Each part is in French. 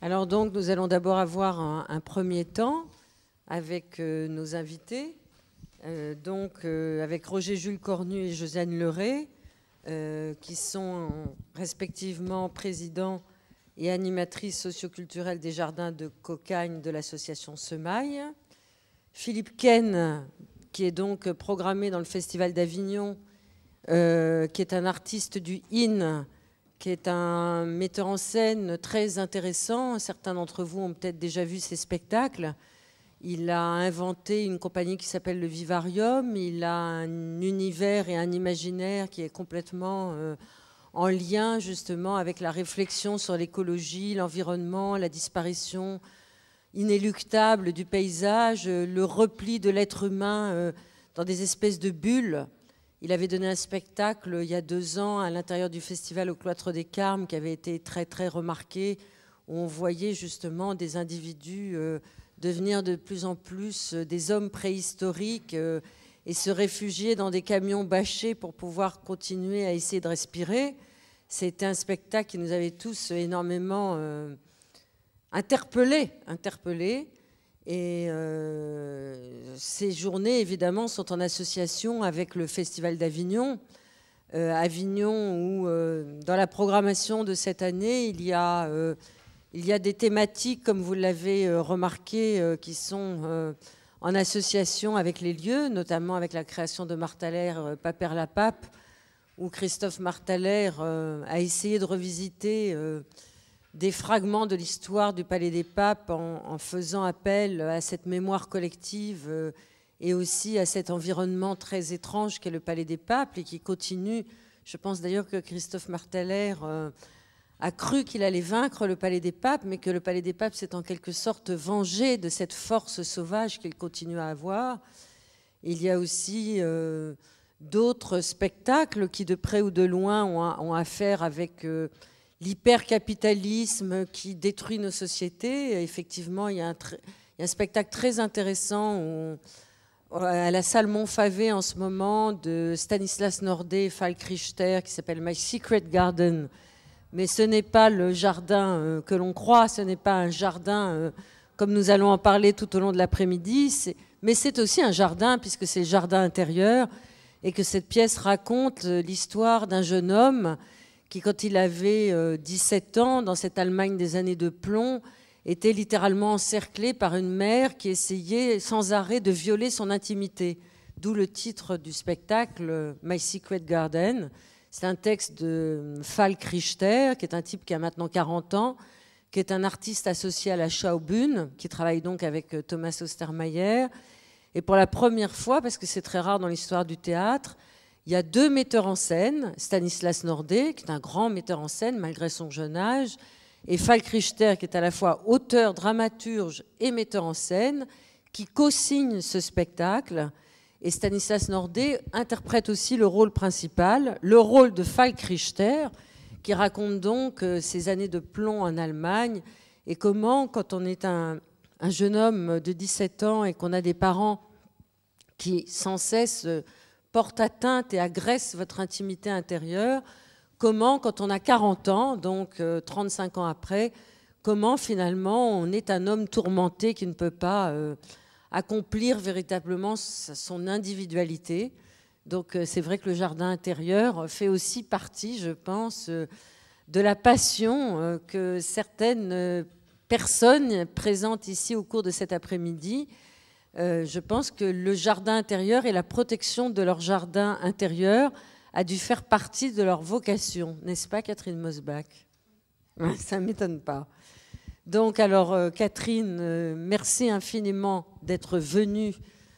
Alors donc, nous allons d'abord avoir un premier temps avec nos invités, avec Roger-Jules Cornu et Josiane Leray, qui sont respectivement présidents et animatrices socioculturelles des jardins de Cocagne de l'association Semaille. Philippe Ken, qui est donc programmé dans le Festival d'Avignon, qui est un artiste du IN, qui est un metteur en scène très intéressant. Certains d'entre vous ont peut-être déjà vu ses spectacles. Il a inventé une compagnie qui s'appelle le Vivarium. Il a un univers et un imaginaire qui est complètement en lien justement avec la réflexion sur l'écologie, l'environnement, la disparition inéluctable du paysage, le repli de l'être humain dans des espèces de bulles. Il avait donné un spectacle il y a 2 ans à l'intérieur du festival au Cloître des Carmes qui avait été très très remarqué, où on voyait justement des individus devenir de plus en plus des hommes préhistoriques et se réfugier dans des camions bâchés pour pouvoir continuer à essayer de respirer. C'était un spectacle qui nous avait tous énormément interpellés. Et ces journées, évidemment, sont en association avec le Festival d'Avignon. Avignon, où dans la programmation de cette année, il y a des thématiques, comme vous l'avez remarqué, qui sont en association avec les lieux, notamment avec la création de Marthaler, Paper la Pape, où Christophe Marthaler a essayé de revisiter des fragments de l'histoire du Palais des Papes en faisant appel à cette mémoire collective et aussi à cet environnement très étrange qu'est le Palais des Papes et qui continue. Je pense d'ailleurs que Christophe Marthaler a cru qu'il allait vaincre le Palais des Papes, mais que le Palais des Papes s'est en quelque sorte vengé de cette force sauvage qu'il continue à avoir. Il y a aussi d'autres spectacles qui, de près ou de loin, ont affaire avec l'hypercapitalisme qui détruit nos sociétés. Effectivement, il y a un spectacle très intéressant à la salle Montfavet en ce moment de Stanislas Nordet et Falk Richter qui s'appelle My Secret Garden. Mais ce n'est pas le jardin que l'on croit, ce n'est pas un jardin comme nous allons en parler tout au long de l'après-midi, mais c'est aussi un jardin puisque c'est le jardin intérieur et que cette pièce raconte l'histoire d'un jeune homme qui, quand il avait 17 ans, dans cette Allemagne des années de plomb, était littéralement encerclé par une mère qui essayait sans arrêt de violer son intimité. D'où le titre du spectacle, My Secret Garden. C'est un texte de Falk Richter, qui est un type qui a maintenant 40 ans, qui est un artiste associé à la Schaubühne, qui travaille donc avec Thomas Ostermayer. Et pour la première fois, parce que c'est très rare dans l'histoire du théâtre, il y a 2 metteurs en scène, Stanislas Nordet, qui est un grand metteur en scène malgré son jeune âge, et Falk Richter, qui est à la fois auteur, dramaturge et metteur en scène, qui co-signe ce spectacle. Et Stanislas Nordet interprète aussi le rôle principal, le rôle de Falk Richter, qui raconte donc ses années de plomb en Allemagne et comment, quand on est un jeune homme de 17 ans et qu'on a des parents qui sans cesse portent atteinte et agressent votre intimité intérieure, comment, quand on a 40 ans, donc 35 ans après, comment finalement on est un homme tourmenté qui ne peut pas accomplir véritablement son individualité. Donc c'est vrai que le jardin intérieur fait aussi partie, je pense, de la passion que certaines personnes présentes ici au cours de cet après-midi. Je pense que le jardin intérieur et la protection de leur jardin intérieur a dû faire partie de leur vocation, n'est-ce pas, Catherine Mosbach? Ça ne m'étonne pas. Donc, alors, Catherine, merci infiniment d'être venue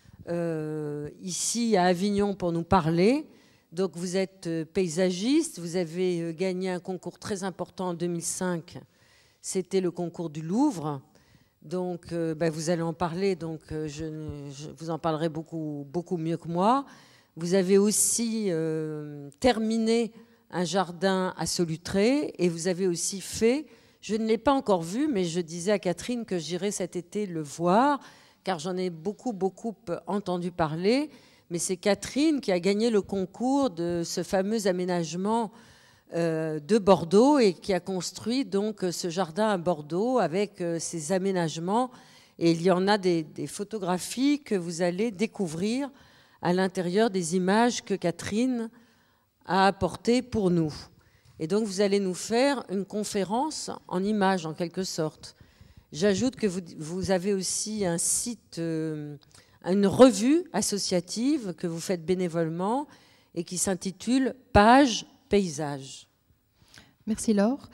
ici à Avignon pour nous parler. Donc, vous êtes paysagiste, vous avez gagné un concours très important en 2005, c'était le concours du Louvre. Donc, vous allez en parler, donc je vous en parlerai beaucoup mieux que moi. Vous avez aussi terminé un jardin à Solutré et vous avez aussi fait, je ne l'ai pas encore vu, mais je disais à Catherine que j'irai cet été le voir, car j'en ai beaucoup entendu parler. Mais c'est Catherine qui a gagné le concours de ce fameux aménagement de Bordeaux et qui a construit donc ce jardin à Bordeaux avec ses aménagements. Et il y en a des photographies que vous allez découvrir à l'intérieur des images que Catherine a apportées pour nous. Et donc vous allez nous faire une conférence en images en quelque sorte. J'ajoute que vous avez aussi un site, une revue associative que vous faites bénévolement et qui s'intitule Page Paysage. Merci Laure.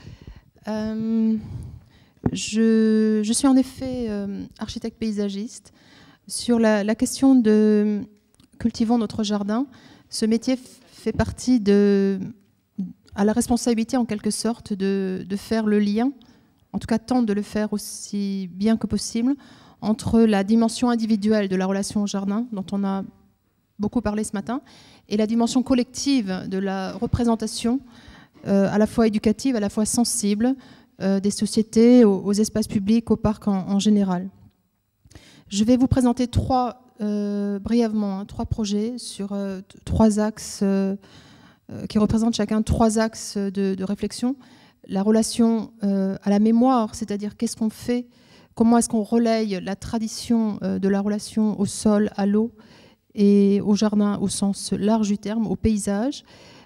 Je suis en effet architecte paysagiste. Sur la question de cultivons notre jardin, ce métier fait partie à la responsabilité en quelque sorte de faire le lien, en tout cas tente de le faire aussi bien que possible, entre la dimension individuelle de la relation au jardin, dont on a beaucoup parlé ce matin, et la dimension collective de la représentation, à la fois éducative, à la fois sensible, des sociétés, aux espaces publics, aux parcs en général. Je vais vous présenter brièvement trois projets sur trois axes qui représentent chacun trois axes de réflexion. La relation à la mémoire, c'est-à-dire qu'est-ce qu'on fait, comment est-ce qu'on relaye la tradition de la relation au sol, à l'eau et au jardin au sens large du terme, au paysage.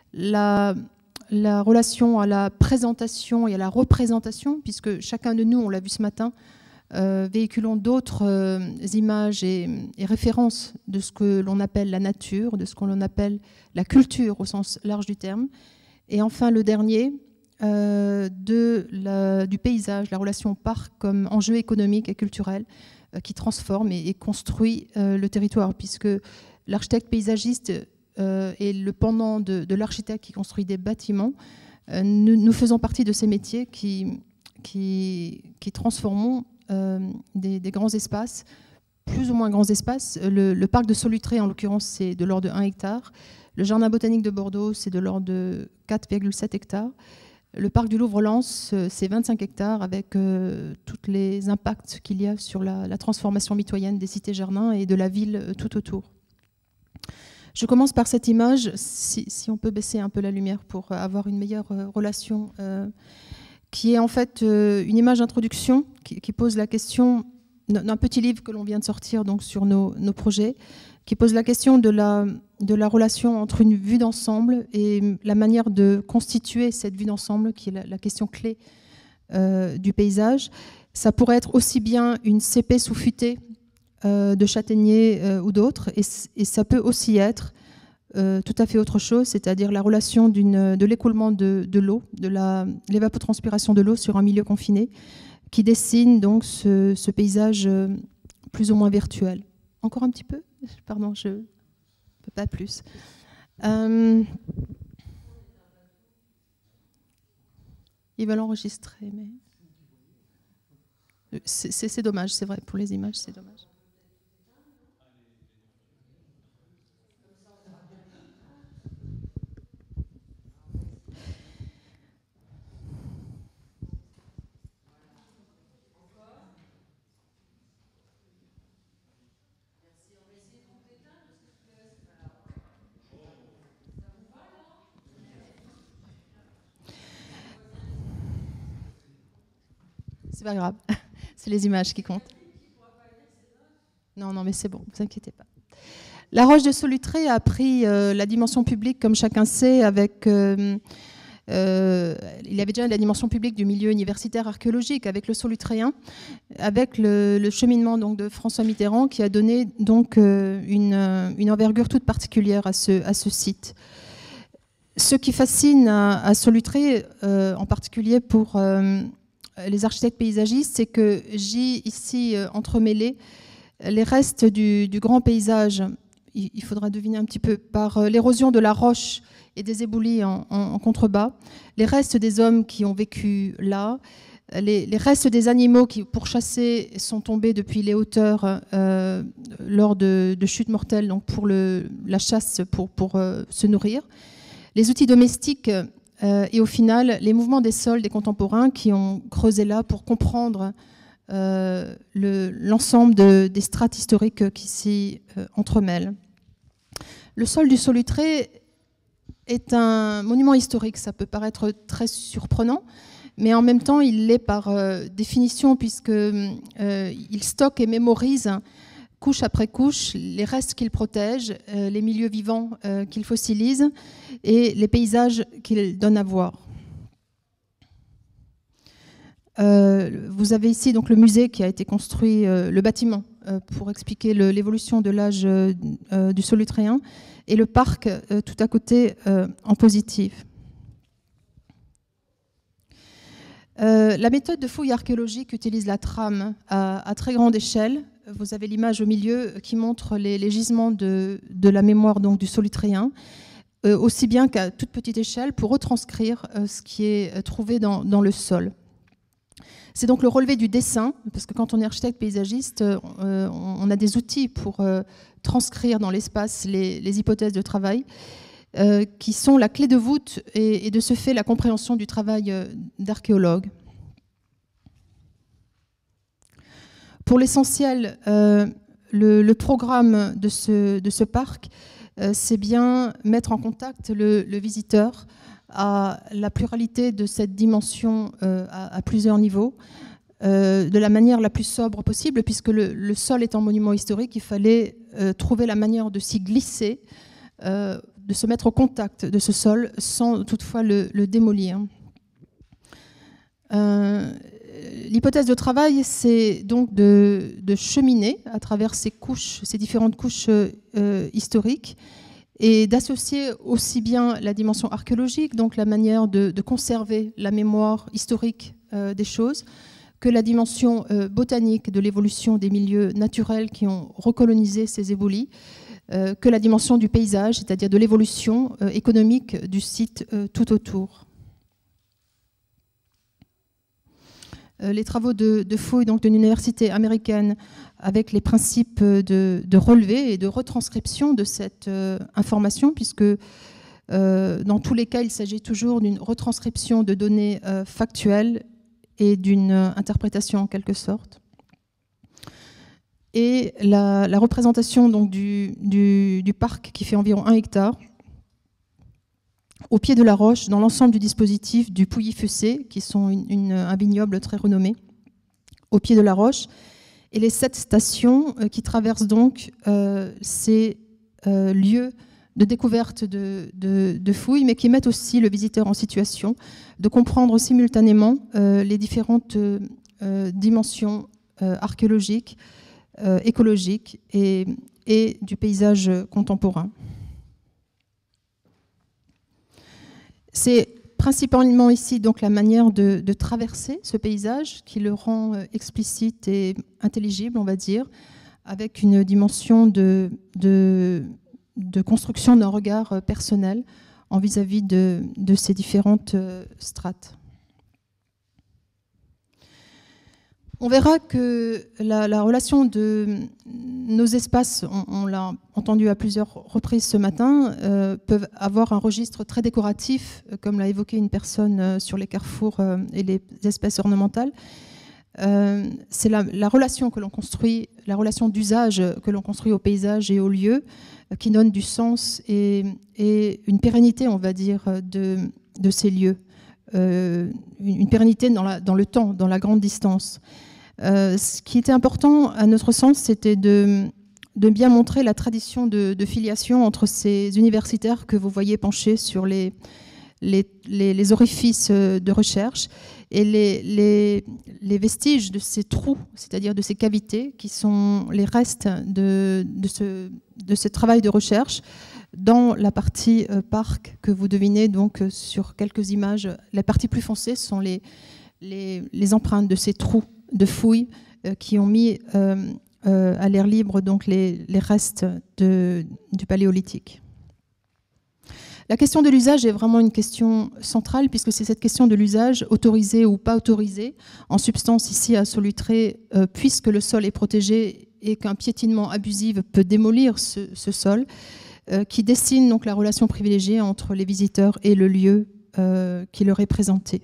La relation à la présentation et à la représentation, puisque chacun de nous, on l'a vu ce matin, véhiculons d'autres images et références de ce que l'on appelle la nature, de ce que l'on appelle la culture au sens large du terme. Et enfin, le dernier, du paysage, la relation au parc comme enjeu économique et culturel qui transforme et construit le territoire, puisque l'architecte paysagiste est le pendant de l'architecte qui construit des bâtiments. Nous faisons partie de ces métiers qui transformons des grands espaces, plus ou moins grands espaces. Le parc de Solutré, en l'occurrence, c'est de l'ordre de 1 hectare. Le jardin botanique de Bordeaux, c'est de l'ordre de 4,7 hectares. Le parc du Louvre-Lens, c'est 25 hectares avec tous les impacts qu'il y a sur la transformation mitoyenne des cités-jardins et de la ville tout autour. Je commence par cette image, si on peut baisser un peu la lumière pour avoir une meilleure relation, qui est en fait une image d'introduction qui pose la question d'un petit livre que l'on vient de sortir donc, sur nos projets, qui pose la question de la relation entre une vue d'ensemble et la manière de constituer cette vue d'ensemble, qui est la question clé du paysage. Ça pourrait être aussi bien une cépée sous futée de châtaignier ou d'autres, et ça peut aussi être tout à fait autre chose, c'est-à-dire la relation de l'écoulement de l'eau, de l'évapotranspiration de l'eau sur un milieu confiné, qui dessine donc ce paysage plus ou moins virtuel. Encore un petit peu ? Pardon, je ne peux pas plus. Ils veulent enregistrer, mais c'est dommage, c'est vrai, pour les images, c'est dommage. C'est pas grave, c'est les images qui comptent. Non, mais c'est bon, ne vous inquiétez pas. La Roche de Solutré a pris la dimension publique, comme chacun sait, avec... il y avait déjà la dimension publique du milieu universitaire archéologique avec le Solutréen, avec le cheminement donc, de François Mitterrand, qui a donné donc, une envergure toute particulière à ce site. Ce qui fascine à Solutré, en particulier pour... les architectes paysagistes, c'est que j'ai ici entremêlé les restes du grand paysage, il faudra deviner un petit peu, par l'érosion de la roche et des éboulis en contrebas, les restes des hommes qui ont vécu là, les restes des animaux qui, pour chasser, sont tombés depuis les hauteurs lors de chutes mortelles, donc pour la chasse, pour se nourrir, les outils domestiques. Et au final, les mouvements des sols des contemporains qui ont creusé là pour comprendre l'ensemble des strates historiques qui s'y entremêlent. Le sol du Solutré est un monument historique. Ça peut paraître très surprenant, mais en même temps, il l'est par définition, puisqu'il stocke et mémorise couche après couche les restes qu'il protège, les milieux vivants qu'il fossilise et les paysages qu'il donne à voir. Vous avez ici donc le musée qui a été construit, le bâtiment, pour expliquer l'évolution de l'âge du Solutréen, et le parc tout à côté en positif. La méthode de fouille archéologique utilise la trame à très grande échelle. Vous avez l'image au milieu qui montre les gisements de la mémoire donc, du Solutréen, aussi bien qu'à toute petite échelle pour retranscrire ce qui est trouvé dans le sol. C'est donc le relevé du dessin, parce que quand on est architecte paysagiste, on a des outils pour transcrire dans l'espace les hypothèses de travail, qui sont la clé de voûte et de ce fait la compréhension du travail d'archéologue. Pour l'essentiel, le programme de ce parc, c'est bien mettre en contact le visiteur à la pluralité de cette dimension à plusieurs niveaux, de la manière la plus sobre possible, puisque le sol étant monument historique, il fallait trouver la manière de s'y glisser, de se mettre au contact de ce sol sans toutefois le démolir. L'hypothèse de travail, c'est donc de cheminer à travers ces différentes couches historiques, et d'associer aussi bien la dimension archéologique, donc la manière de conserver la mémoire historique des choses, que la dimension botanique de l'évolution des milieux naturels qui ont recolonisé ces éboulis, que la dimension du paysage, c'est-à-dire de l'évolution économique du site tout autour. Les travaux de fouilles donc, d'une université américaine avec les principes de relevé et de retranscription de cette information, puisque dans tous les cas, il s'agit toujours d'une retranscription de données factuelles et d'une interprétation en quelque sorte. Et la représentation donc, du parc qui fait environ 1 hectare, au pied de la roche, dans l'ensemble du dispositif du Pouilly-Fussé, qui sont un vignoble très renommé, au pied de la roche, et les 7 stations qui traversent donc ces lieux de découverte de fouilles, mais qui mettent aussi le visiteur en situation de comprendre simultanément les différentes dimensions archéologiques, écologiques et du paysage contemporain. C'est principalement ici donc la manière de traverser ce paysage qui le rend explicite et intelligible, on va dire, avec une dimension de construction d'un regard personnel en vis-à-vis de ces différentes strates. On verra que la relation de nos espaces, on l'a entendu à plusieurs reprises ce matin, peuvent avoir un registre très décoratif, comme l'a évoqué une personne sur les carrefours et les espèces ornementales. C'est la relation que l'on construit, la relation d'usage que l'on construit au paysage et au lieu, qui donne du sens et une pérennité, on va dire, de ces lieux. Une pérennité dans le temps, dans la grande distance. Ce qui était important à notre sens, c'était de bien montrer la tradition de filiation entre ces universitaires que vous voyez penchés sur les orifices de recherche et les vestiges de ces trous, c'est-à-dire de ces cavités qui sont les restes de ce travail de recherche dans la partie parc que vous devinez donc sur quelques images. La partie plus foncée sont les empreintes de ces trous de fouilles qui ont mis à l'air libre donc les restes du paléolithique. La question de l'usage est vraiment une question centrale puisque c'est cette question de l'usage, autorisé ou pas autorisé, en substance ici à Solutré, puisque le sol est protégé et qu'un piétinement abusif peut démolir ce sol, qui dessine donc la relation privilégiée entre les visiteurs et le lieu qui leur est présenté.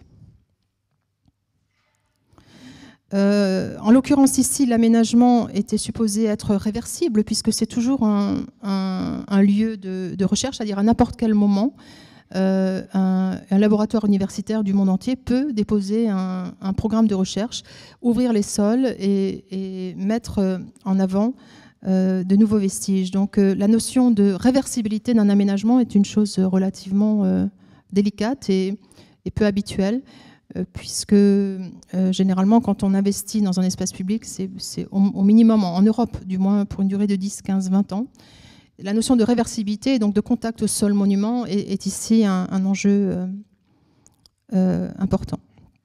En l'occurrence ici, l'aménagement était supposé être réversible puisque c'est toujours un lieu de recherche, c'est-à-dire à n'importe quel moment, un laboratoire universitaire du monde entier peut déposer un programme de recherche, ouvrir les sols et mettre en avant de nouveaux vestiges. Donc la notion de réversibilité d'un aménagement est une chose relativement délicate et peu habituelle, puisque généralement quand on investit dans un espace public, c'est au minimum, en Europe du moins, pour une durée de 10, 15, 20 ans. La notion de réversibilité, donc de contact au sol monument, est ici un enjeu important.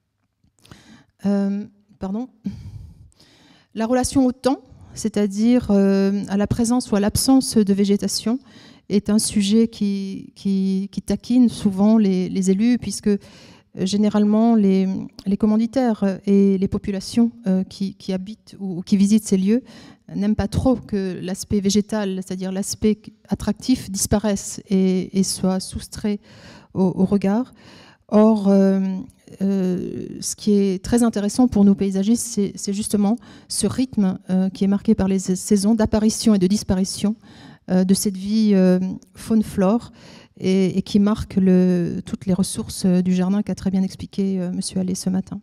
Pardon. La relation au temps, c'est-à-dire à la présence ou à l'absence de végétation, est un sujet qui taquine souvent les élus, puisque généralement les commanditaires et les populations qui habitent ou qui visitent ces lieux n'aiment pas trop que l'aspect végétal, c'est-à-dire l'aspect attractif, disparaisse et soit soustrait au regard. Or, ce qui est très intéressant pour nous paysagistes, c'est justement ce rythme qui est marqué par les saisons d'apparition et de disparition de cette vie faune-flore et qui marque toutes les ressources du jardin qu'a très bien expliqué M. Allais ce matin.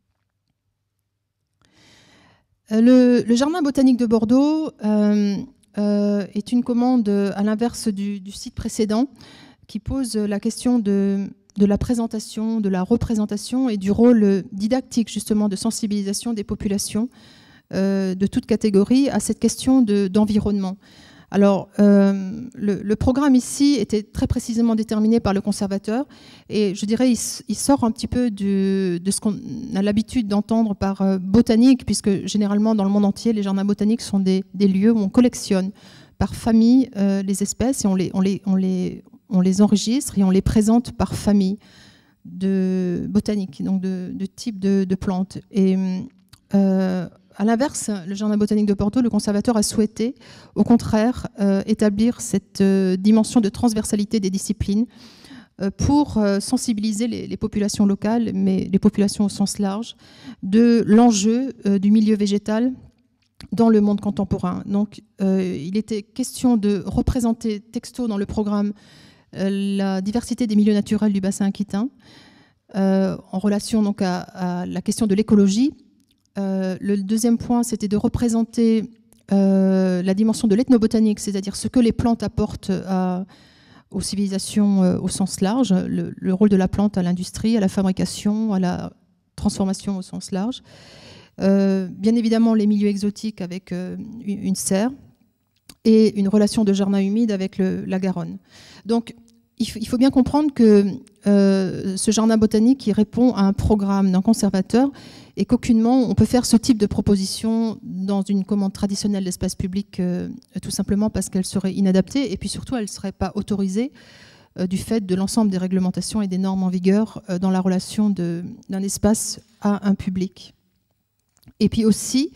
Le jardin botanique de Bordeaux est une commande, à l'inverse du site précédent, qui pose la question de la présentation, de la représentation et du rôle didactique justement de sensibilisation des populations de toute catégorie à cette question d'environnement. Alors, le programme ici était très précisément déterminé par le conservateur et je dirais il sort un petit peu de ce qu'on a l'habitude d'entendre par botanique, puisque généralement dans le monde entier, les jardins botaniques sont des lieux où on collectionne par famille les espèces et on les enregistre et on les présente par famille de botanique, donc de type de plantes. Et à l'inverse, le jardin botanique de Bordeaux, le conservateur a souhaité, au contraire, établir cette dimension de transversalité des disciplines pour sensibiliser les populations locales, mais les populations au sens large, de l'enjeu du milieu végétal dans le monde contemporain. Donc, il était question de représenter texto dans le programme la diversité des milieux naturels du bassin aquitain, en relation donc à la question de l'écologie. Le deuxième point, c'était de représenter la dimension de l'ethnobotanique, c'est-à-dire ce que les plantes apportent aux civilisations au sens large, le rôle de la plante à l'industrie, à la fabrication, à la transformation au sens large. Bien évidemment, les milieux exotiques avec une serre et une relation de jardin humide avec la Garonne. Donc, il faut bien comprendre que ce jardin botanique il répond à un programme d'un conservateur et qu'aucunement on peut faire ce type de proposition dans une commande traditionnelle d'espace public tout simplement parce qu'elle serait inadaptée et puis surtout elle ne serait pas autorisée du fait de l'ensemble des réglementations et des normes en vigueur dans la relation d'un espace à un public. Et puis aussi,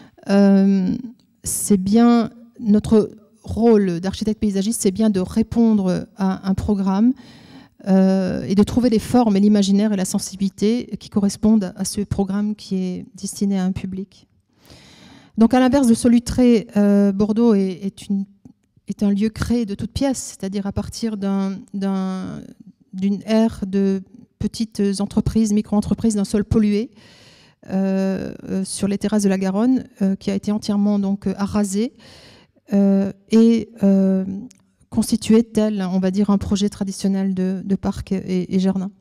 c'est bien notre rôle d'architecte paysagiste, c'est bien de répondre à un programme et de trouver les formes et l'imaginaire et la sensibilité qui correspondent à ce programme qui est destiné à un public. Donc à l'inverse de Solutré, Bordeaux est un lieu créé de toutes pièces, c'est-à-dire à partir d'une ère de petites entreprises, micro-entreprises d'un sol pollué sur les terrasses de la Garonne, qui a été entièrement donc arasé et constitué tel, on va dire, un projet traditionnel de parc et jardin.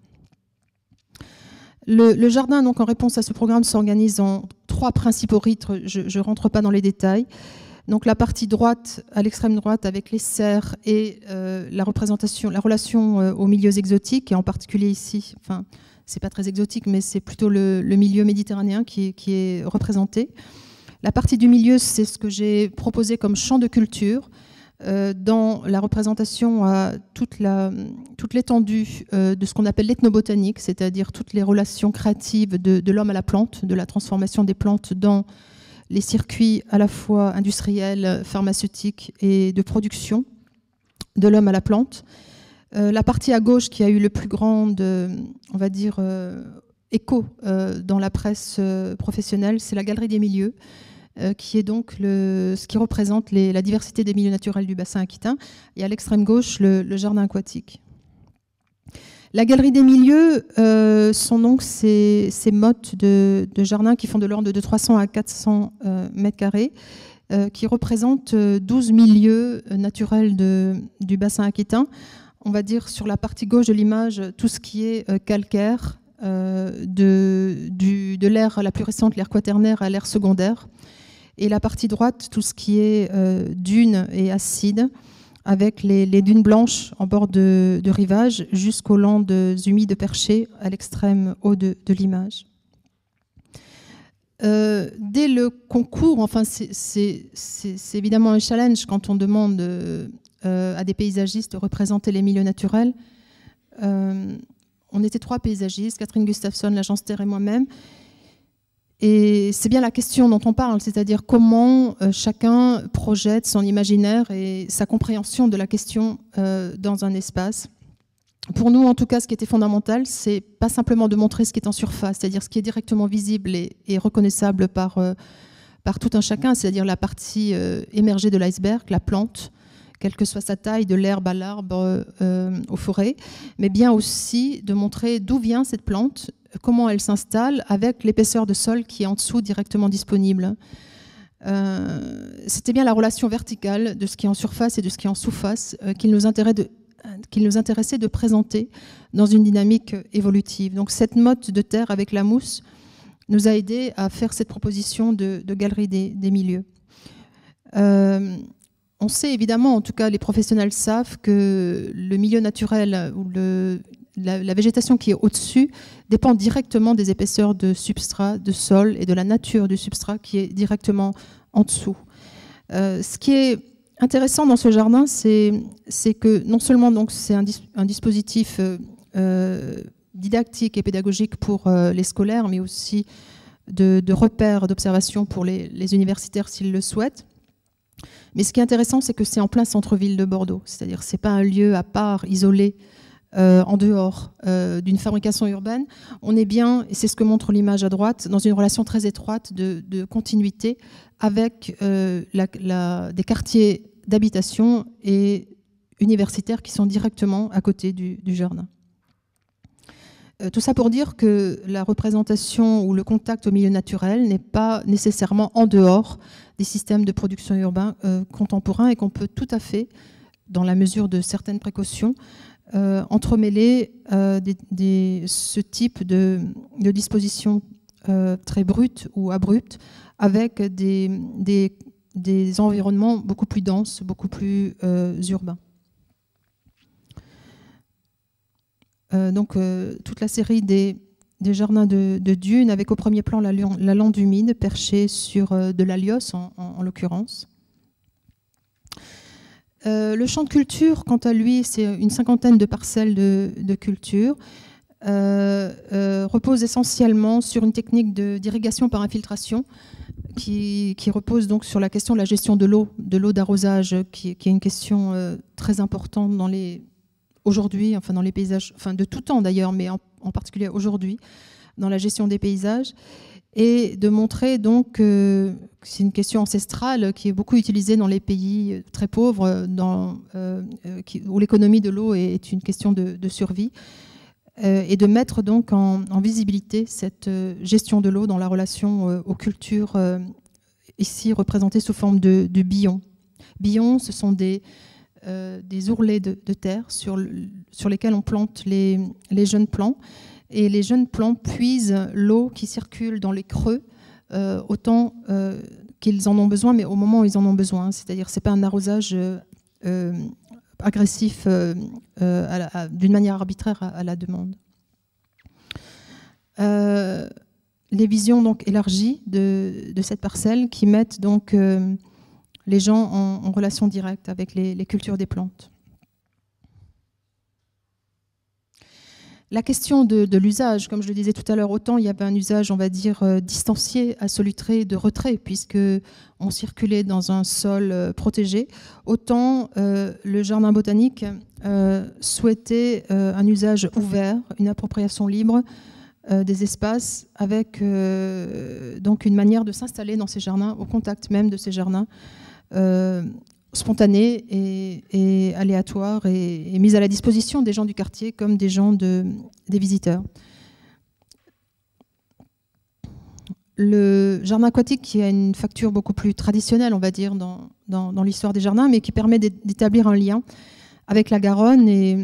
Le jardin, donc, en réponse à ce programme, s'organise en 3 principaux rites. Je ne rentre pas dans les détails. Donc la partie droite, à l'extrême droite, avec les serres et la relation aux milieux exotiques, et en particulier ici, enfin, c'est pas très exotique, mais c'est plutôt le milieu méditerranéen qui est représenté. La partie du milieu, c'est ce que j'ai proposé comme champ de culture dans la représentation à toute l'étendue de ce qu'on appelle l'ethnobotanique, c'est-à-dire toutes les relations créatives de l'homme à la plante, de la transformation des plantes dans les circuits à la fois industriels, pharmaceutiques et de production de l'homme à la plante. La partie à gauche qui a eu le plus grand, on va dire, écho dans la presse professionnelle, c'est la Galerie des milieux, qui est donc ce qui représente la diversité des milieux naturels du bassin aquitain, et à l'extrême gauche, le jardin aquatique. La galerie des milieux sont donc ces mottes de jardin qui font de l'ordre de 300 à 400 mètres carrés, qui représentent 12 milieux naturels du bassin aquitain. On va dire sur la partie gauche de l'image tout ce qui est calcaire, de l'ère la plus récente, l'ère quaternaire, à l'ère secondaire. Et la partie droite, tout ce qui est dunes et acides, avec les dunes blanches en bord de rivage jusqu'aux landes humides perchées à l'extrême haut de l'image. Dès le concours, enfin c'est évidemment un challenge quand on demande à des paysagistes de représenter les milieux naturels. On était 3 paysagistes, Catherine Gustafsson, l'agence Terre et moi-même. Et c'est bien la question dont on parle, c'est-à-dire comment chacun projette son imaginaire et sa compréhension de la question dans un espace. Pour nous, en tout cas, ce qui était fondamental, c'est pas simplement de montrer ce qui est en surface, c'est-à-dire ce qui est directement visible et reconnaissable par tout un chacun, c'est-à-dire la partie émergée de l'iceberg, la plante, quelle que soit sa taille, de l'herbe à l'arbre, aux forêts, mais bien aussi de montrer d'où vient cette plante, comment elle s'installe avec l'épaisseur de sol qui est en dessous directement disponible. C'était bien la relation verticale de ce qui est en surface et de ce qui est en sous-face qu'il nous intéressait de présenter dans une dynamique évolutive. Donc cette motte de terre avec la mousse nous a aidé à faire cette proposition de galerie des milieux. On sait évidemment, en tout cas les professionnels savent que le milieu naturel ou la végétation qui est au-dessus dépend directement des épaisseurs de substrat, de sol et de la nature du substrat qui est directement en dessous. Ce qui est intéressant dans ce jardin, c'est que non seulement c'est un dispositif didactique et pédagogique pour les scolaires, mais aussi de repères d'observation pour les universitaires s'ils le souhaitent. Mais ce qui est intéressant, c'est que c'est en plein centre-ville de Bordeaux. C'est-à-dire que ce n'est pas un lieu à part, isolé, en dehors d'une fabrication urbaine. On est bien, et c'est ce que montre l'image à droite, dans une relation très étroite de continuité avec des quartiers d'habitation et universitaires qui sont directement à côté du jardin. Tout ça pour dire que la représentation ou le contact au milieu naturel n'est pas nécessairement en dehors des systèmes de production urbains contemporains et qu'on peut tout à fait, dans la mesure de certaines précautions, entremêler ce type de dispositions très brutes ou abruptes avec des environnements beaucoup plus denses, beaucoup plus urbains. Donc toute la série des jardins de dunes avec au premier plan la lande humide perchée sur de l'Alios en l'occurrence. Le champ de culture, quant à lui, c'est une 50aine de parcelles de culture. Repose essentiellement sur une technique d'irrigation par infiltration qui repose donc sur la question de la gestion de l'eau d'arrosage, qui est une question très importante aujourd'hui, enfin dans les paysages, enfin de tout temps d'ailleurs, mais en particulier aujourd'hui, dans la gestion des paysages, et de montrer donc que c'est une question ancestrale qui est beaucoup utilisée dans les pays très pauvres, où l'économie de l'eau est une question de survie, et de mettre donc en visibilité cette gestion de l'eau dans la relation aux cultures, ici représentées sous forme de billons. Billons, ce sont des ourlets de terre sur lesquels on plante les jeunes plants. Et les jeunes plants puisent l'eau qui circule dans les creux autant qu'ils en ont besoin, mais au moment où ils en ont besoin. C'est-à-dire que ce n'est pas un arrosage agressif d'une manière arbitraire à la demande. Les visions donc élargies de cette parcelle qui mettent donc les gens en relation directe avec les cultures des plantes. La question de l'usage, comme je le disais tout à l'heure, autant il y avait un usage, on va dire, distancié, assolutré, de retrait, puisqu'on circulait dans un sol protégé, autant le jardin botanique souhaitait un usage ouvert, une appropriation libre des espaces, avec donc une manière de s'installer dans ces jardins, au contact même de ces jardins, spontanée et aléatoire et mise à la disposition des gens du quartier comme des visiteurs. Le jardin aquatique, qui a une facture beaucoup plus traditionnelle, on va dire, dans l'histoire des jardins, mais qui permet d'établir un lien avec la Garonne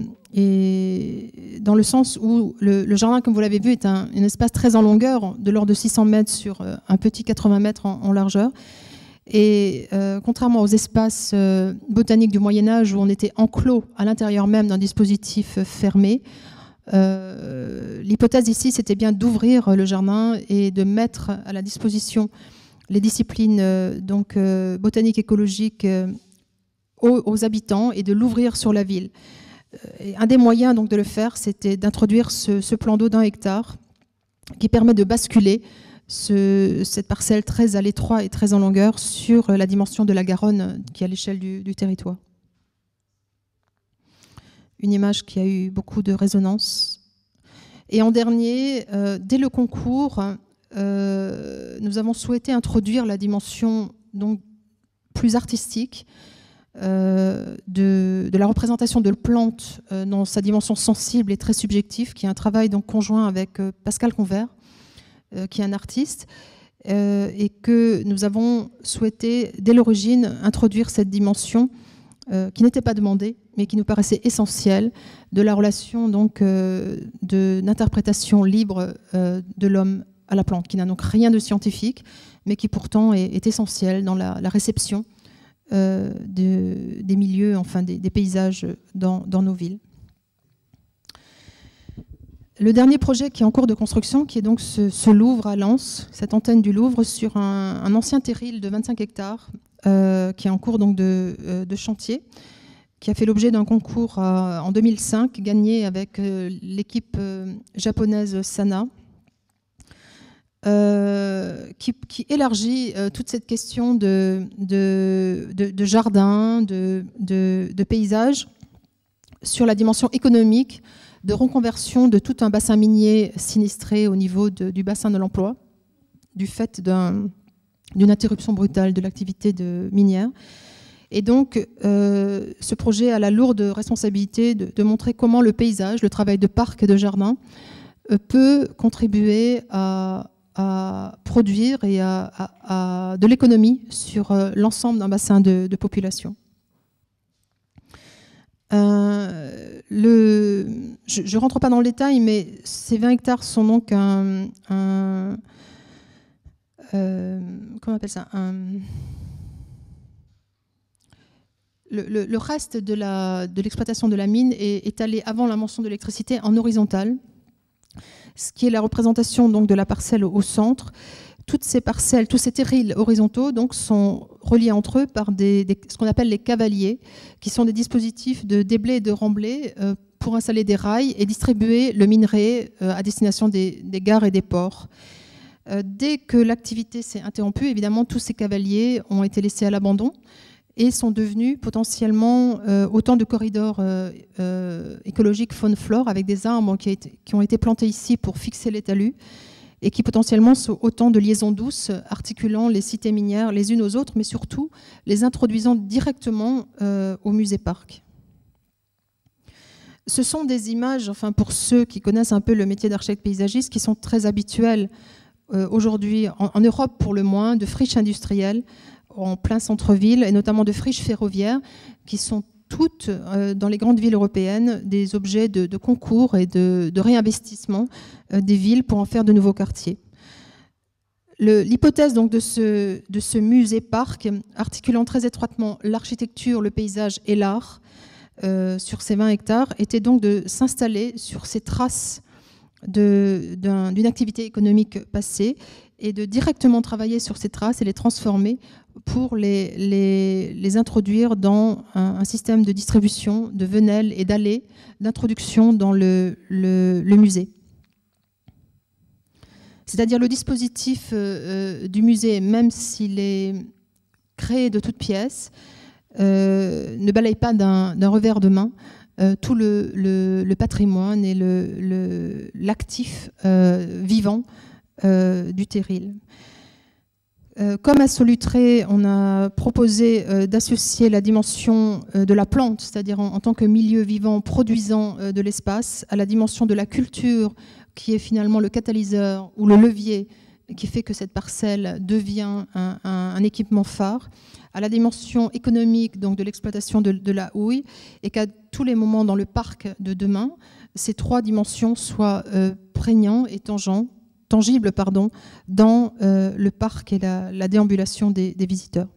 et dans le sens où le jardin, comme vous l'avez vu, est un espace très en longueur, de l'ordre de 600 mètres sur un petit 80 mètres en largeur. Et contrairement aux espaces botaniques du Moyen-Âge où on était enclos à l'intérieur même d'un dispositif fermé, l'hypothèse ici, c'était bien d'ouvrir le jardin et de mettre à la disposition les disciplines botaniques, écologiques aux habitants et de l'ouvrir sur la ville. Et un des moyens donc, de le faire, c'était d'introduire ce plan d'eau d'1 hectare qui permet de basculer cette parcelle très à l'étroit et très en longueur sur la dimension de la Garonne qui est à l'échelle du territoire. Une image qui a eu beaucoup de résonance. Et en dernier, dès le concours, nous avons souhaité introduire la dimension donc, plus artistique de la représentation de plantes dans sa dimension sensible et très subjective, qui est un travail donc, conjoint avec Pascal Convert, qui est un artiste, et que nous avons souhaité, dès l'origine, introduire cette dimension qui n'était pas demandée, mais qui nous paraissait essentielle, de la relation d'interprétation libre de l'homme à la plante, qui n'a donc rien de scientifique, mais qui pourtant est essentielle dans la réception des milieux, enfin des paysages dans nos villes. Le dernier projet qui est en cours de construction, qui est donc ce Louvre à Lens, cette antenne du Louvre sur un ancien terril de 25 hectares, qui est en cours donc de chantier, qui a fait l'objet d'un concours en 2005, gagné avec l'équipe japonaise Sana, qui élargit toute cette question de jardin, de paysage, sur la dimension économique, de reconversion de tout un bassin minier sinistré au niveau du bassin de l'emploi, du fait d'une interruption brutale de l'activité minière. Et donc, ce projet a la lourde responsabilité de montrer comment le paysage, le travail de parc et de jardin, peut contribuer à produire et à de l'économie sur l'ensemble d'un bassin de population. Je ne rentre pas dans le détail, mais ces 20 hectares sont donc comment on appelle ça, le reste de l'exploitation de la mine est étalé avant l'invention de l'électricité en horizontal, ce qui est la représentation donc de la parcelle au centre. Toutes ces parcelles, tous ces terrils horizontaux donc, sont reliés entre eux par ce qu'on appelle les cavaliers, qui sont des dispositifs de déblai et de remblai pour installer des rails et distribuer le minerai à destination des gares et des ports. Dès que l'activité s'est interrompue, évidemment, tous ces cavaliers ont été laissés à l'abandon et sont devenus potentiellement autant de corridors écologiques faune-flore avec des arbres qui ont été plantés ici pour fixer les talus et qui potentiellement sont autant de liaisons douces articulant les cités minières les unes aux autres, mais surtout les introduisant directement au musée-parc. Ce sont des images, enfin pour ceux qui connaissent un peu le métier d'architecte paysagiste, qui sont très habituelles aujourd'hui en Europe pour le moins, de friches industrielles en plein centre-ville et notamment de friches ferroviaires qui sont toutes dans les grandes villes européennes des objets de concours et de réinvestissement des villes pour en faire de nouveaux quartiers. L'hypothèse donc de ce musée-parc, articulant très étroitement l'architecture, le paysage et l'art sur ces 20 hectares, était donc de s'installer sur ces traces d'une activité économique passée et de directement travailler sur ces traces et les transformer pour les introduire dans un système de distribution de venelles et d'allées d'introduction dans le musée. C'est-à-dire le dispositif du musée, même s'il est créé de toutes pièces, ne balaye pas d'un revers de main tout le patrimoine et l'actif vivant du terril. Comme à Solutré, on a proposé d'associer la dimension de la plante, c'est-à-dire en tant que milieu vivant produisant de l'espace, à la dimension de la culture, qui est finalement le catalyseur ou le levier qui fait que cette parcelle devient un équipement phare, à la dimension économique donc de l'exploitation de la houille, et qu'à tous les moments dans le parc de demain, ces trois dimensions soient prégnants et tangibles dans le parc et la déambulation des visiteurs.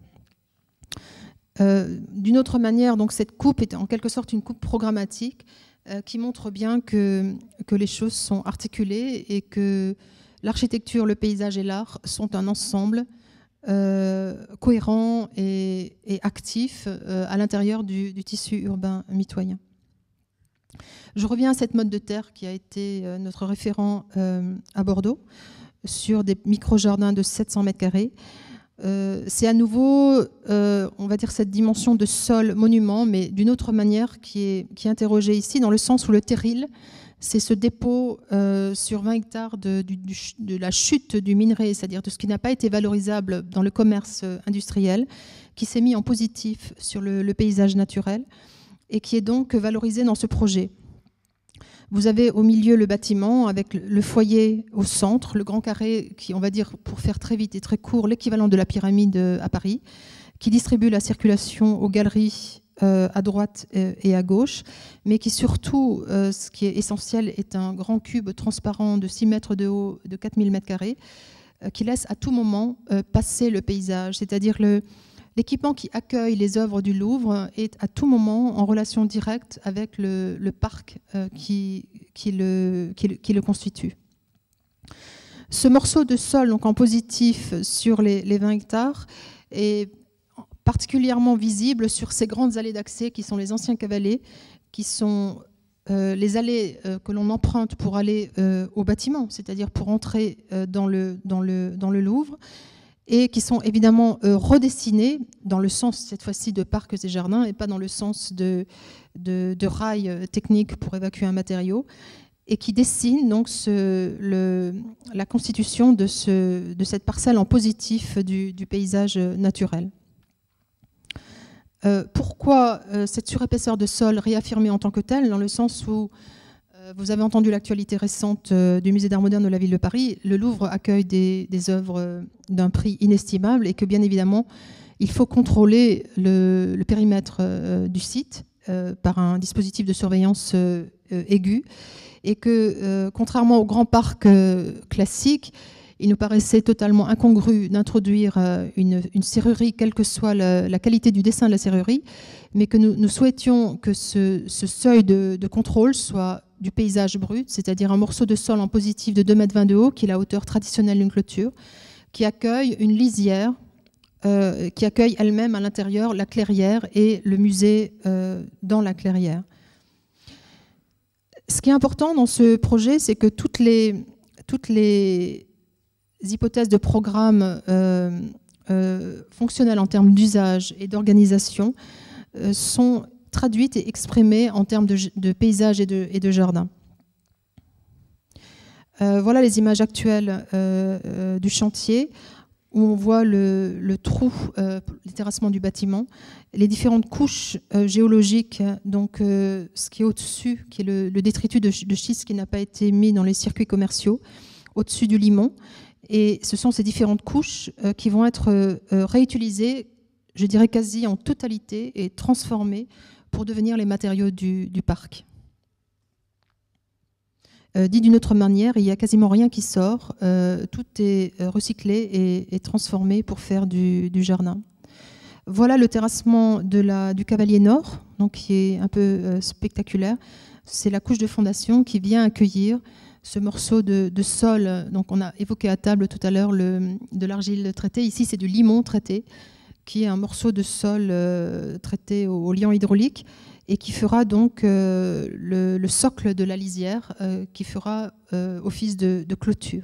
D'une autre manière, donc, cette coupe est en quelque sorte une coupe programmatique qui montre bien que les choses sont articulées et que l'architecture, le paysage et l'art sont un ensemble cohérent et actif à l'intérieur du tissu urbain mitoyen. Je reviens à cette mode de terre qui a été notre référent à Bordeaux, sur des micro-jardins de 700 mètres carrés. C'est à nouveau, on va dire, cette dimension de sol monument, mais d'une autre manière qui est interrogée ici, dans le sens où le terril, c'est ce dépôt sur 20 hectares de la chute du minerai, c'est-à-dire de ce qui n'a pas été valorisable dans le commerce industriel, qui s'est mis en positif sur le paysage naturel et qui est donc valorisé dans ce projet. Vous avez au milieu le bâtiment avec le foyer au centre, le grand carré qui, on va dire, pour faire très vite et très court, l'équivalent de la pyramide à Paris, qui distribue la circulation aux galeries à droite et à gauche, mais qui surtout, ce qui est essentiel, est un grand cube transparent de 6 mètres de haut, de 4000 mètres carrés, qui laisse à tout moment passer le paysage, c'est-à-dire l'équipement qui accueille les œuvres du Louvre est à tout moment en relation directe avec le parc qui le constitue. Ce morceau de sol, donc en positif sur les 20 hectares, est particulièrement visible sur ces grandes allées d'accès qui sont les anciens cavalets, qui sont les allées que l'on emprunte pour aller au bâtiment, c'est-à-dire pour entrer dans le Louvre, et qui sont évidemment redessinés dans le sens, cette fois-ci, de parcs et jardins, et pas dans le sens de rails techniques pour évacuer un matériau, et qui dessinent donc la constitution de cette parcelle en positif du paysage naturel. Pourquoi cette surépaisseur de sol réaffirmée en tant que telle, dans le sens où vous avez entendu l'actualité récente du Musée d'Art moderne de la ville de Paris. Le Louvre accueille des œuvres d'un prix inestimable et que, bien évidemment, il faut contrôler le périmètre du site par un dispositif de surveillance aigu. Et que, contrairement au grand parc classique, il nous paraissait totalement incongru d'introduire une serrurerie, quelle que soit la qualité du dessin de la serrurerie, mais que nous souhaitions que ce seuil de contrôle soit du paysage brut, c'est-à-dire un morceau de sol en positif de 2,20 m de haut, qui est la hauteur traditionnelle d'une clôture, qui accueille une lisière, qui accueille elle-même à l'intérieur la clairière et le musée dans la clairière. Ce qui est important dans ce projet, c'est que toutes les hypothèses de programme fonctionnelles en termes d'usage et d'organisation sont traduites et exprimées en termes de paysage et de jardin. Voilà les images actuelles du chantier, où on voit le trou, le terrassement du bâtiment, les différentes couches géologiques, donc ce qui est au-dessus, qui est le détritus de schiste qui n'a pas été mis dans les circuits commerciaux, au-dessus du limon. Et ce sont ces différentes couches qui vont être réutilisées, je dirais quasi en totalité, et transformées pour devenir les matériaux du parc. Dit d'une autre manière, il n'y a quasiment rien qui sort, tout est recyclé et transformé pour faire du jardin. Voilà le terrassement du Cavalier Nord, donc qui est un peu spectaculaire. C'est la couche de fondation qui vient accueillir ce morceau de sol. Donc on a évoqué à table tout à l'heure de l'argile traitée. Ici, c'est du limon traité, qui est un morceau de sol traité au liant hydraulique et qui fera donc le socle de la lisière, qui fera office de clôture.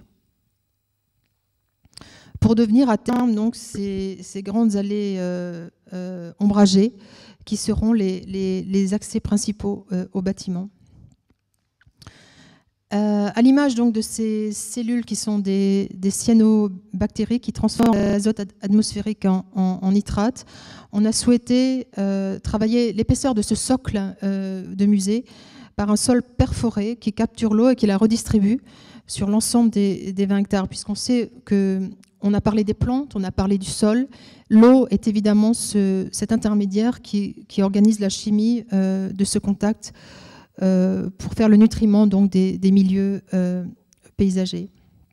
Pour devenir à terme donc, ces grandes allées ombragées qui seront les accès principaux au bâtiment. À l'image donc de ces cellules qui sont des cyanobactéries qui transforment l'azote atmosphérique en nitrate, on a souhaité travailler l'épaisseur de ce socle de musée par un sol perforé qui capture l'eau et qui la redistribue sur l'ensemble des 20 hectares, puisqu'on sait qu'on a parlé des plantes, on a parlé du sol. L'eau est évidemment cet intermédiaire qui organise la chimie de ce contact pour faire le nutriment donc, des milieux paysagers.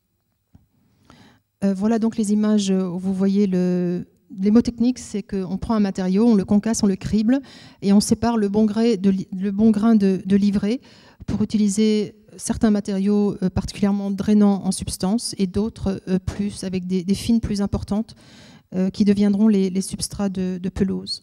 Voilà donc les images où vous voyez les mots techniques, c'est qu'on prend un matériau, on le concasse, on le crible et on sépare le bon grain de l'ivraie pour utiliser certains matériaux particulièrement drainants en substance et d'autres plus avec des fines plus importantes qui deviendront les substrats de pelouse.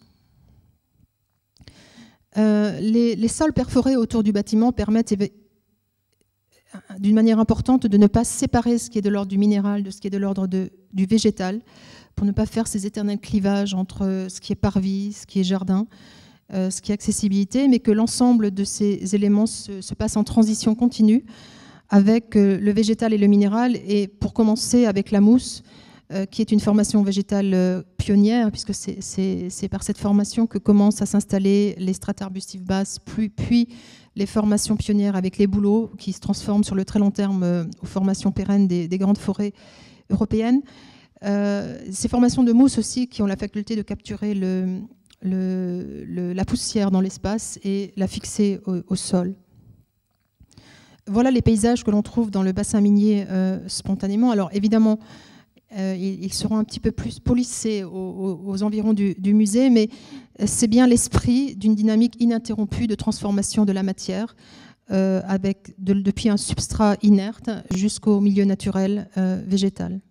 Les sols perforés autour du bâtiment permettent d'une manière importante de ne pas séparer ce qui est de l'ordre du minéral de ce qui est de l'ordre du végétal, pour ne pas faire ces éternels clivages entre ce qui est parvis, ce qui est jardin, ce qui est accessibilité, mais que l'ensemble de ces éléments se passe en transition continue avec le végétal et le minéral, et pour commencer avec la mousse, qui est une formation végétale pionnière, puisque c'est par cette formation que commencent à s'installer les strates arbustives basses, puis les formations pionnières avec les bouleaux, qui se transforment sur le très long terme aux formations pérennes des grandes forêts européennes. Ces formations de mousse aussi, qui ont la faculté de capturer la poussière dans l'espace et la fixer au sol. Voilà les paysages que l'on trouve dans le bassin minier spontanément. Alors évidemment, ils seront un petit peu plus polissés aux environs du musée, mais c'est bien l'esprit d'une dynamique ininterrompue de transformation de la matière, depuis un substrat inerte jusqu'au milieu naturel végétal.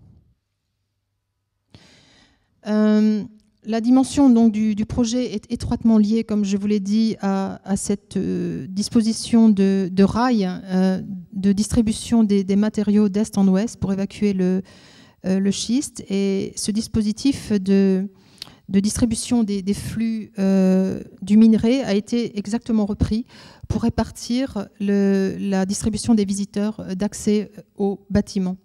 La dimension donc, du projet est étroitement liée, comme je vous l'ai dit, à cette disposition de rails de distribution des matériaux d'est en ouest pour évacuer le schiste. Et ce dispositif de distribution des flux du minerai a été exactement repris pour répartir la distribution des visiteurs d'accès au bâtiment.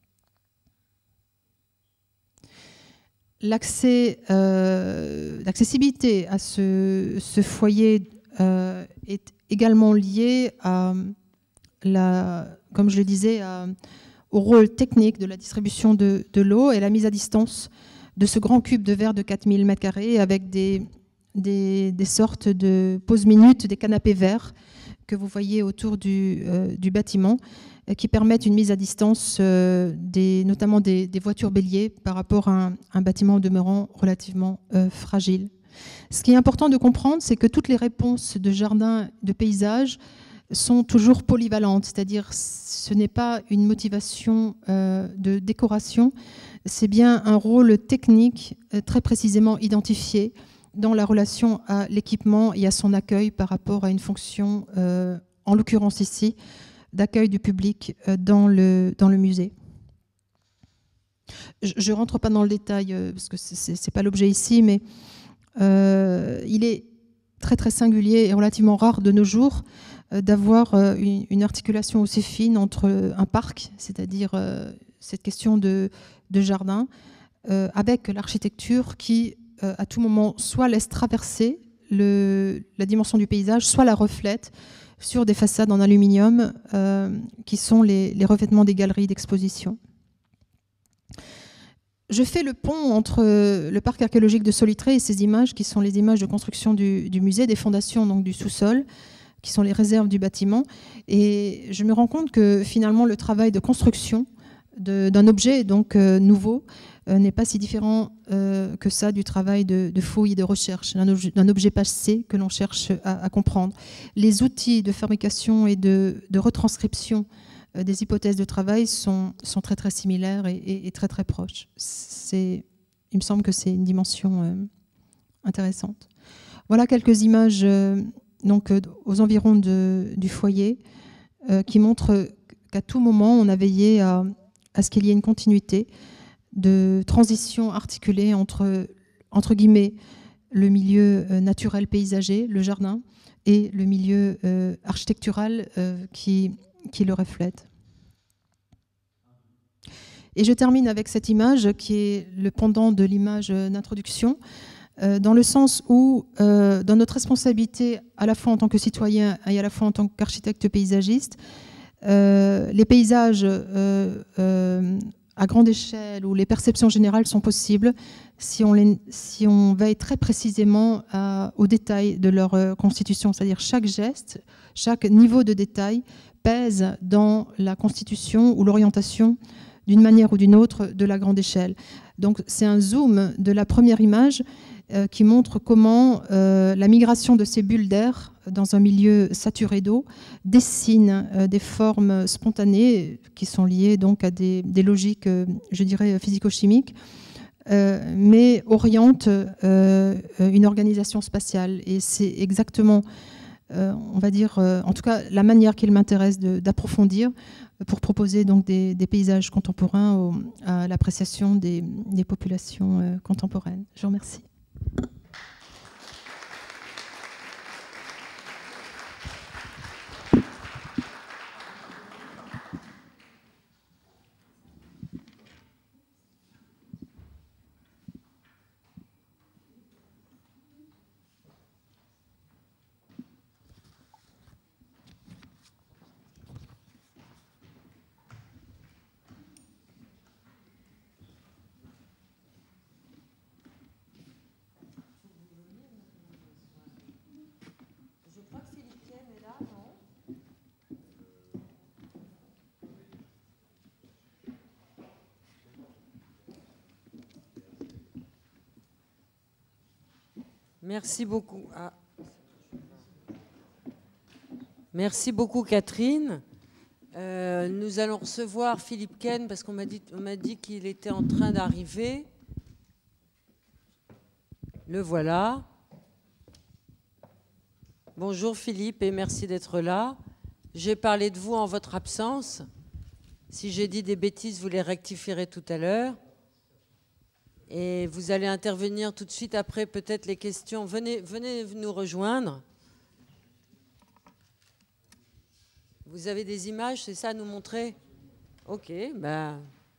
L'accessibilité à ce foyer est également liée à comme je le disais, au rôle technique de la distribution de l'eau et la mise à distance de ce grand cube de verre de 4000 m² avec des sortes de pause-minutes, des canapés verts que vous voyez autour du bâtiment, qui permettent une mise à distance notamment des voitures béliers par rapport à un bâtiment demeurant relativement fragile. Ce qui est important de comprendre, c'est que toutes les réponses de jardin, de paysage, sont toujours polyvalentes, c'est-à-dire ce n'est pas une motivation de décoration, c'est bien un rôle technique très précisément identifié dans la relation à l'équipement et à son accueil par rapport à une fonction, en l'occurrence ici, d'accueil du public dans le musée. Je ne rentre pas dans le détail parce que ce n'est pas l'objet ici, mais il est très très singulier et relativement rare de nos jours d'avoir une articulation aussi fine entre un parc, c'est-à-dire cette question de jardin, avec l'architecture qui, à tout moment, soit laisse traverser la dimension du paysage, soit la reflète sur des façades en aluminium qui sont les revêtements des galeries d'exposition. Je fais le pont entre le parc archéologique de Solitré et ces images qui sont les images de construction du musée, des fondations donc, du sous-sol, qui sont les réserves du bâtiment. Et je me rends compte que finalement le travail de construction d'un objet donc nouveau n'est pas si différent que ça du travail de fouille et de recherche, d'un objet passé que l'on cherche à comprendre. Les outils de fabrication et de retranscription des hypothèses de travail sont très très similaires et très très proches. Il me semble que c'est une dimension intéressante. Voilà quelques images donc, aux environs du foyer qui montrent qu'à tout moment on a veillé à ce qu'il y ait une continuité de transition articulée entre guillemets le milieu naturel paysager, le jardin, et le milieu architectural qui qui le reflètent. Et je termine avec cette image qui est le pendant de l'image d'introduction, dans le sens où, dans notre responsabilité, à la fois en tant que citoyen et à la fois en tant qu'architecte paysagiste, les paysages à grande échelle ou les perceptions générales sont possibles si on veille très précisément aux détails de leur constitution, c'est-à-dire chaque geste, chaque niveau de détail pèse dans la constitution ou l'orientation d'une manière ou d'une autre de la grande échelle. Donc c'est un zoom de la première image qui montre comment la migration de ces bulles d'air dans un milieu saturé d'eau dessine des formes spontanées qui sont liées donc à des logiques, je dirais, physico-chimiques, mais oriente une organisation spatiale. Et c'est exactement, on va dire, en tout cas, la manière qu'il m'intéresse d'approfondir pour proposer donc des paysages contemporains à l'appréciation des populations contemporaines. Je vous remercie. Merci beaucoup. Merci beaucoup, Catherine. Nous allons recevoir Philippe Ken parce qu'on m'a dit qu'il était en train d'arriver. Le voilà. Bonjour Philippe et merci d'être là. J'ai parlé de vous en votre absence. Si j'ai dit des bêtises, vous les rectifierez tout à l'heure. Et vous allez intervenir tout de suite après peut-être les questions. Venez nous rejoindre. Vous avez des images, c'est ça à nous montrer? Ok, ben,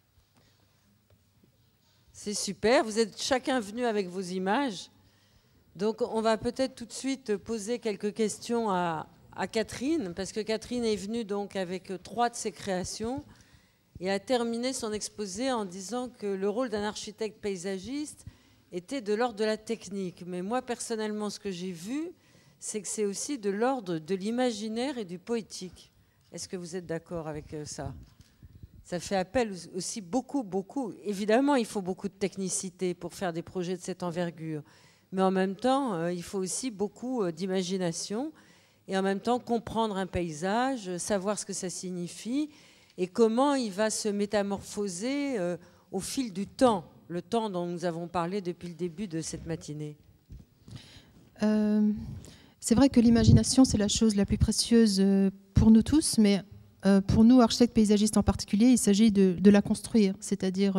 c'est super. Vous êtes chacun venu avec vos images. Donc on va peut-être tout de suite poser quelques questions à Catherine, parce que Catherine est venue donc avec 3 de ses créations et a terminé son exposé en disant que le rôle d'un architecte paysagiste était de l'ordre de la technique. Mais moi, personnellement, ce que j'ai vu, c'est que c'est aussi de l'ordre de l'imaginaire et du poétique. Est-ce que vous êtes d'accord avec ça? Ça fait appel aussi beaucoup. Évidemment, il faut beaucoup de technicité pour faire des projets de cette envergure. Mais en même temps, il faut aussi beaucoup d'imagination. Et en même temps, comprendre un paysage, savoir ce que ça signifie et comment il va se métamorphoser au fil du temps, le temps dont nous avons parlé depuis le début de cette matinée. C'est vrai que l'imagination, c'est la chose la plus précieuse pour nous tous, mais pour nous, architectes paysagistes en particulier, il s'agit de la construire, c'est-à-dire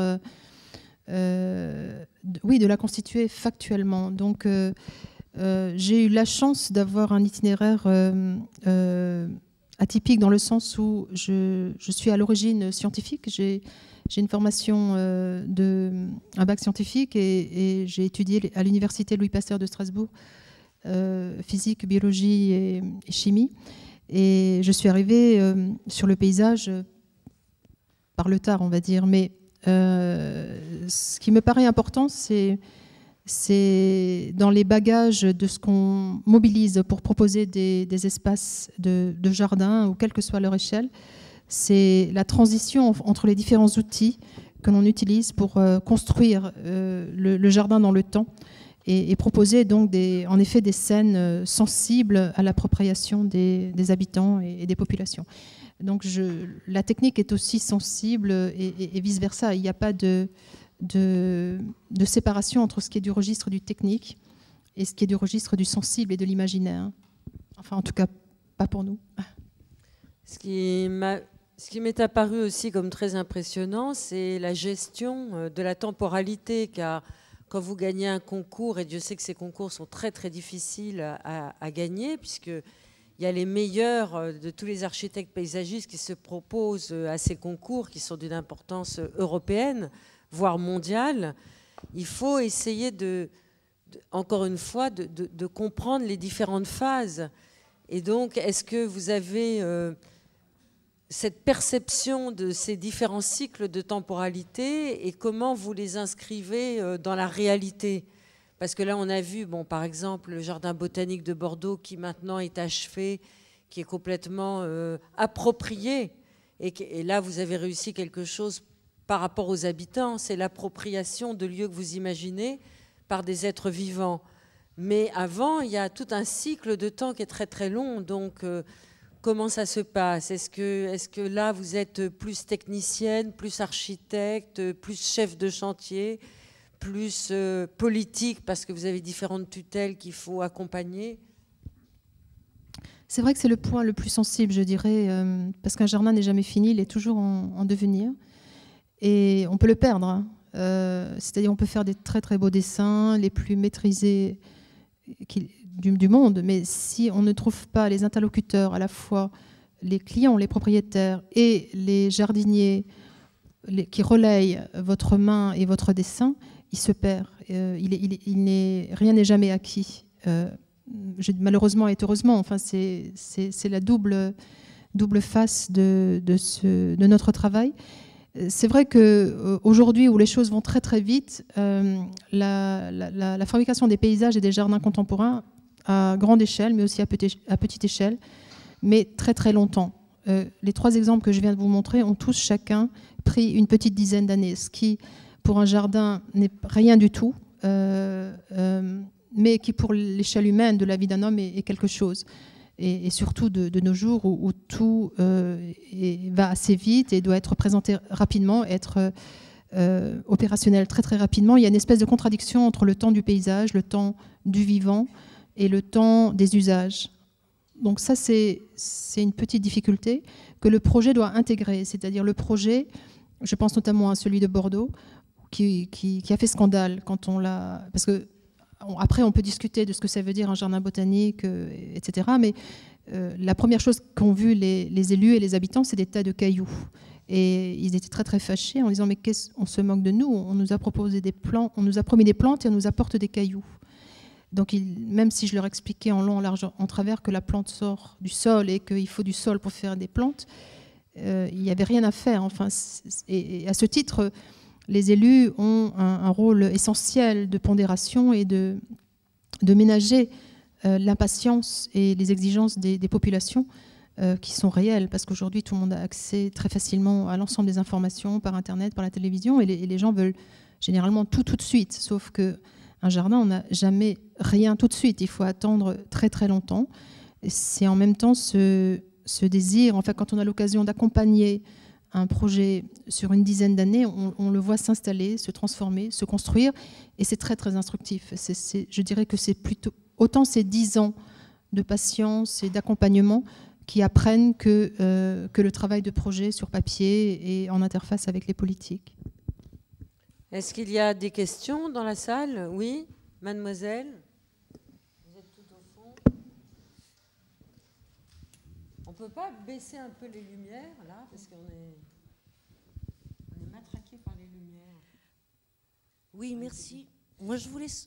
oui, de la constituer factuellement. Donc, j'ai eu la chance d'avoir un itinéraire atypique dans le sens où je suis à l'origine scientifique. J'ai une formation un bac scientifique et j'ai étudié à l'université Louis Pasteur de Strasbourg physique, biologie et chimie. Et je suis arrivée sur le paysage par le tard, on va dire. Mais ce qui me paraît important, c'est dans les bagages de ce qu'on mobilise pour proposer des espaces de jardin, ou quelle que soit leur échelle, c'est la transition entre les différents outils que l'on utilise pour construire le jardin dans le temps et proposer donc en effet des scènes sensibles à l'appropriation des habitants et des populations. Donc la technique est aussi sensible et vice-versa. Il n'y a pas de séparation entre ce qui est du registre du technique et ce qui est du registre du sensible et de l'imaginaire. Enfin, en tout cas, pas pour nous. Ce qui m'est apparu aussi comme très impressionnant, c'est la gestion de la temporalité, car quand vous gagnez un concours, et Dieu sait que ces concours sont très très difficiles à gagner, puisqu'il il y a les meilleurs de tous les architectes paysagistes qui se proposent à ces concours qui sont d'une importance européenne, voire mondiale. Il faut essayer encore une fois, de comprendre les différentes phases. Et donc, est-ce que vous avez cette perception de ces différents cycles de temporalité et comment vous les inscrivez dans la réalité? Parce que là, on a vu, bon, par exemple, le jardin botanique de Bordeaux qui maintenant est achevé, qui est complètement approprié. Et là, vous avez réussi quelque chose par rapport aux habitants. C'est l'appropriation de lieux que vous imaginez par des êtres vivants. Mais avant, il y a tout un cycle de temps qui est très très long. Donc, comment ça se passe? Est-ce que là, vous êtes plus technicienne, plus architecte, plus chef de chantier, plus politique parce que vous avez différentes tutelles qu'il faut accompagner? C'est vrai que c'est le point le plus sensible, je dirais, parce qu'un jardin n'est jamais fini, il est toujours en devenir. Et on peut le perdre, hein. C'est-à-dire on peut faire des très très beaux dessins, les plus maîtrisés du monde, mais si on ne trouve pas les interlocuteurs, à la fois les clients, les propriétaires et les jardiniers qui relayent votre main et votre dessin, il se perd. Rien n'est jamais acquis. Malheureusement et heureusement, enfin, c'est la double face de notre travail. C'est vrai qu'aujourd'hui, où les choses vont très très vite, la fabrication des paysages et des jardins contemporains à grande échelle, mais aussi à petite échelle, mais très très longtemps. Les 3 exemples que je viens de vous montrer ont tous chacun pris une petite dizaine d'années, ce qui, pour un jardin, n'est rien du tout, mais qui, pour l'échelle humaine de la vie d'un homme, est quelque chose. Et surtout de nos jours où tout va assez vite et doit être présenté rapidement, être opérationnel très très rapidement. Il y a une espèce de contradiction entre le temps du paysage, le temps du vivant et le temps des usages. Donc ça, c'est une petite difficulté que le projet doit intégrer. C'est-à-dire le projet, je pense notamment à celui de Bordeaux, qui a fait scandale quand on l'a... Parce que après, on peut discuter de ce que ça veut dire un jardin botanique, etc. Mais la première chose qu'ont vu les élus et les habitants, c'est des tas de cailloux. Et ils étaient très très fâchés en disant mais on se moque de nous, on nous a proposé des plants, on nous a promis des plantes et on nous apporte des cailloux. Donc même si je leur expliquais en long, en large, en travers que la plante sort du sol et qu'il faut du sol pour faire des plantes, il n'y avait rien à faire. Enfin, et à ce titre, les élus ont un rôle essentiel de pondération et de ménager l'impatience et les exigences des populations qui sont réelles, parce qu'aujourd'hui tout le monde a accès très facilement à l'ensemble des informations par Internet, par la télévision, et les gens veulent généralement tout de suite, sauf qu'un jardin, on n'a jamais rien tout de suite, il faut attendre très très longtemps. C'est en même temps ce désir, enfin, quand on a l'occasion d'accompagner un projet sur une dizaine d'années, on le voit s'installer, se transformer, se construire, et c'est très très instructif. Je dirais que c'est plutôt autant ces 10 ans de patience et d'accompagnement qui apprennent que le travail de projet sur papier et en interface avec les politiques. Est-ce qu'il y a des questions dans la salle? Oui, mademoiselle. Vous êtes tout au fond. On ne peut pas baisser un peu les lumières, là, parce qu'on est matraqué par les lumières. Oui, merci. Moi, je voulais...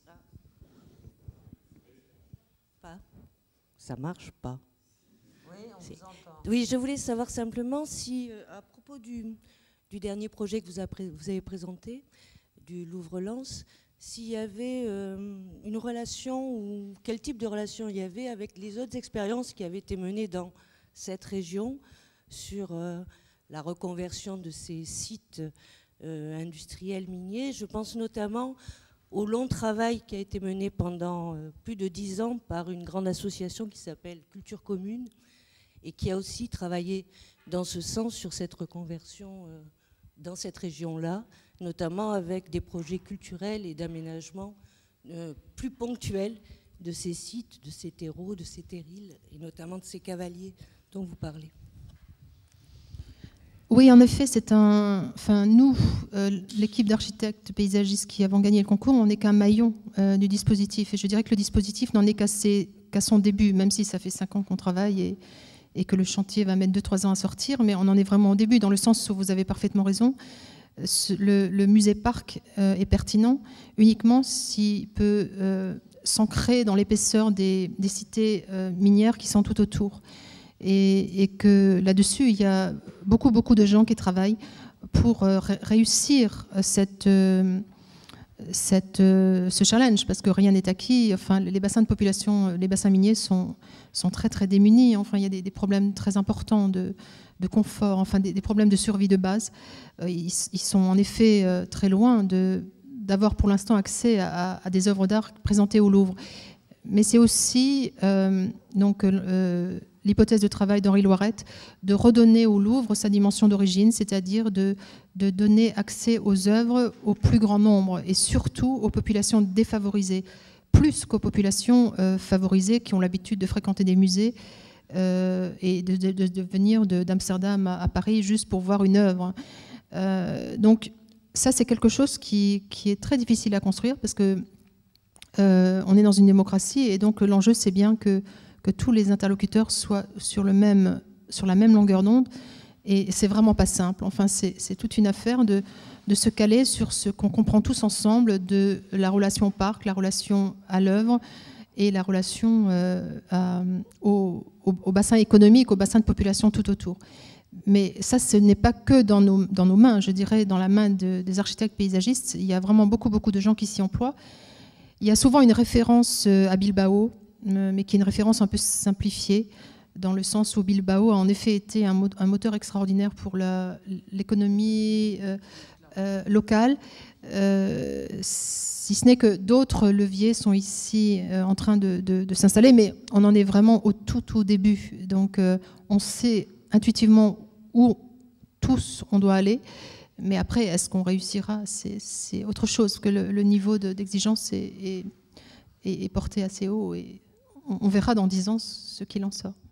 Pas. Ça marche pas. Oui, on vous entend. Oui, je voulais savoir simplement si, à propos du dernier projet que vous avez présenté, du Louvre-Lens, s'il y avait une relation, ou quel type de relation il y avait avec les autres expériences qui avaient été menées dans cette région sur la reconversion de ces sites industriels miniers. Je pense notamment au long travail qui a été mené pendant plus de 10 ans par une grande association qui s'appelle Culture Commune et qui a aussi travaillé dans ce sens sur cette reconversion dans cette région-là, notamment avec des projets culturels et d'aménagement plus ponctuels de ces sites, de ces terreaux, de ces terrils, et notamment de ces cavaliers dont vous parlez. Oui, en effet, nous, l'équipe d'architectes paysagistes qui avons gagné le concours, on n'est qu'un maillon du dispositif. Et je dirais que le dispositif n'en est qu'à ses qu'à son début, même si ça fait 5 ans qu'on travaille et que le chantier va mettre 2-3 ans à sortir, mais on en est vraiment au début, dans le sens où vous avez parfaitement raison. Le musée-parc est pertinent uniquement s'il peut s'ancrer dans l'épaisseur des cités minières qui sont tout autour. Et que là-dessus, il y a beaucoup de gens qui travaillent pour réussir ce challenge, parce que rien n'est acquis. Enfin, les bassins de population, les bassins miniers sont très démunis. Enfin, il y a des problèmes très importants de confort, enfin des problèmes de survie de base. Ils sont en effet très loin d'avoir pour l'instant accès à des œuvres d'art présentées au Louvre. Mais c'est aussi l'hypothèse de travail d'Henri Loirette de redonner au Louvre sa dimension d'origine, c'est-à-dire de donner accès aux œuvres au plus grand nombre et surtout aux populations défavorisées, plus qu'aux populations favorisées qui ont l'habitude de fréquenter des musées et de venir d'Amsterdam à Paris juste pour voir une œuvre. Donc ça, c'est quelque chose qui est très difficile à construire parce que on est dans une démocratie et donc l'enjeu, c'est bien que tous les interlocuteurs soient sur la même longueur d'onde. Et c'est vraiment pas simple. Enfin, c'est toute une affaire de se caler sur ce qu'on comprend tous ensemble de la relation au parc, la relation à l'œuvre et la relation au bassin économique, au bassin de population tout autour. Mais ça, ce n'est pas que dans nos mains, je dirais, dans la main des architectes paysagistes. Il y a vraiment beaucoup de gens qui s'y emploient. Il y a souvent une référence à Bilbao, mais qui est une référence un peu simplifiée, dans le sens où Bilbao a en effet été un moteur extraordinaire pour l'économie locale, si ce n'est que d'autres leviers sont ici en train de s'installer, mais on en est vraiment au tout début. Donc on sait intuitivement où tous on doit aller, mais après, est-ce qu'on réussira? C'est autre chose, que le niveau d'exigence est porté assez haut et on verra dans 10 ans ce qu'il en sort.